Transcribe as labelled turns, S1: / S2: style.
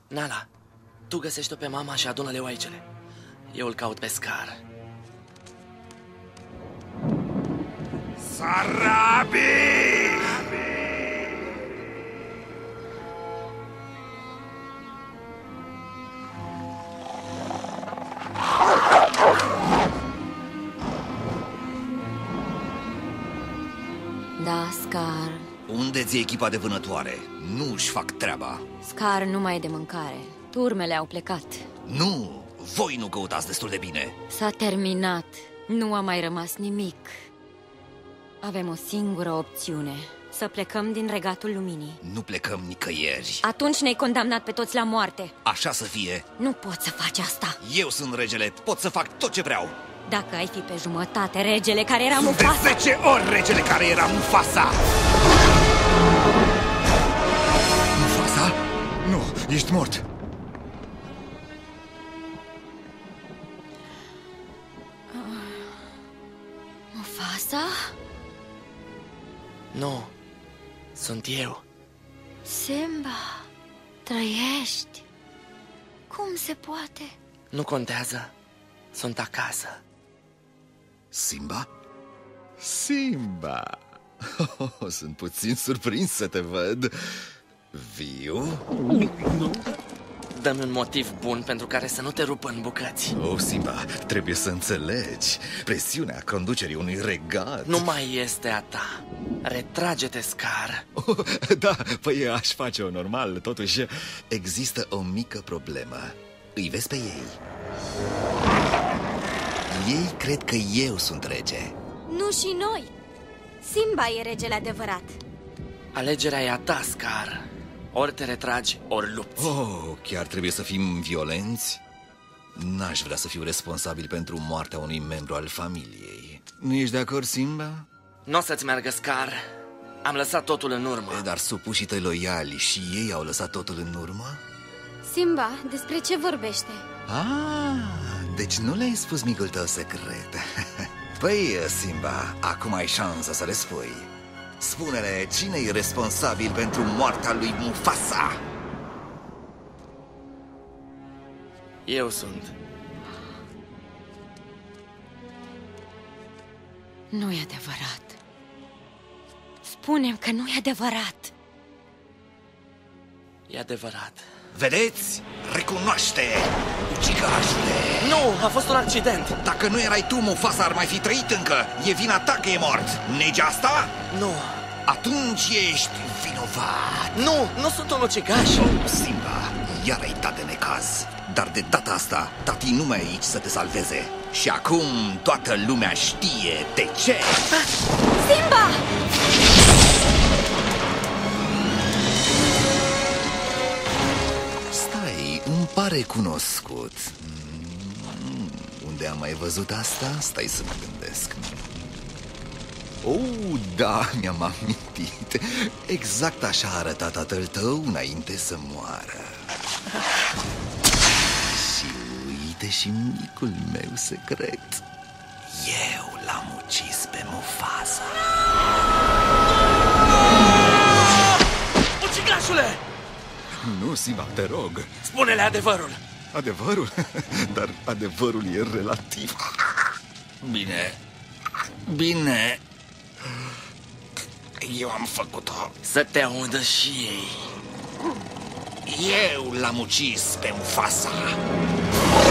S1: Nala, tu găsești-o pe mama și adună-le oaicele. Eu îl caut pe Scar.
S2: Sarabi!
S3: Da, Scar.
S4: Unde ți-e echipa de vânătoare? Nu își fac treaba.
S3: Scar nu mai e de mâncare. Turmele au plecat.
S4: Nu, voi nu căutați destul de bine.
S3: S-a terminat. Nu a mai rămas nimic. Avem o singură opțiune. Să plecăm din Regatul Luminii.
S4: Nu plecăm nicăieri.
S3: Atunci ne-ai condamnat pe toți la moarte.
S4: Așa să fie.
S3: Nu poți să faci asta.
S4: Eu sunt regele, pot să fac tot ce vreau.
S3: Dacă ai fi pe jumătate regele care era
S2: De
S3: Mufasa...
S2: 10 ori regele care era Mufasa! Mufasa? Nu, ești mort.
S3: Mufasa?
S1: Nu, sunt eu.
S3: Simba, trăiești? Cum se poate?
S1: Nu contează. Sunt acasă.
S2: Simba? Simba! Sunt puțin surprins să te văd. Viu?
S1: Nu. Dă-mi un motiv bun pentru care să nu te rup în bucăți.
S2: Oh, Simba, trebuie să înțelegi. Presiunea conducerii unui regat.
S1: Nu mai este a ta. Retrage-te, Scar.
S2: Oh, da, păi aș face-o normal. Totuși, există o mică problemă. Îi vezi pe ei? Ei cred că eu sunt rege.
S3: Nu și noi. Simba e regele adevărat.
S1: Alegerea e a ta, Scar. Ori te retragi, ori lupți.
S2: Oh, chiar trebuie să fim violenți? N-aș vrea să fiu responsabil pentru moartea unui membru al familiei. Nu ești de acord, Simba?
S1: Nu o să-ți meargă, Scar. Am lăsat totul în urmă.
S2: Dar supușii tăi loiali și ei au lăsat totul în urmă?
S3: Simba, despre ce vorbește?
S2: Deci nu le-ai spus micul tău secret. Păi, Simba, acum ai șansa să le spui. Spune-le, cine e responsabil pentru moartea lui Mufasa?
S1: Eu sunt.
S3: Nu e adevărat. Spune-mi că nu e adevărat.
S1: E adevărat.
S4: Vedeți? Recunoaște, ucigașule.
S1: Nu, a fost un accident.
S4: Dacă nu erai tu, Mufasa ar mai fi trăit încă. E vina ta că e mort. Negi asta?
S1: Nu.
S4: Atunci ești vinovat.
S1: Nu sunt un ucigaș.
S4: Simba, iar ai dat de necaz. Dar de data asta, tati nu mai e aici să te salveze. Și acum toată lumea știe de ce.
S3: Simba!
S2: Stai, îmi pare cunoscut. Unde am mai văzut asta? Stai să mă gândesc. Oh, da, mi-am amintit. Exact așa arăta tatăl tău înainte să moară. Și uite și micul meu secret. Eu l-am ucis pe Mufasa.
S1: Ucigașule!
S2: Nu, Simba, te rog.
S1: Spune-le adevărul.
S2: Adevărul? Dar adevărul e relativ.
S4: Bine. Eu am făcut-o.
S1: Să te audă și ei.
S4: Eu l-am ucis pe Mufasa.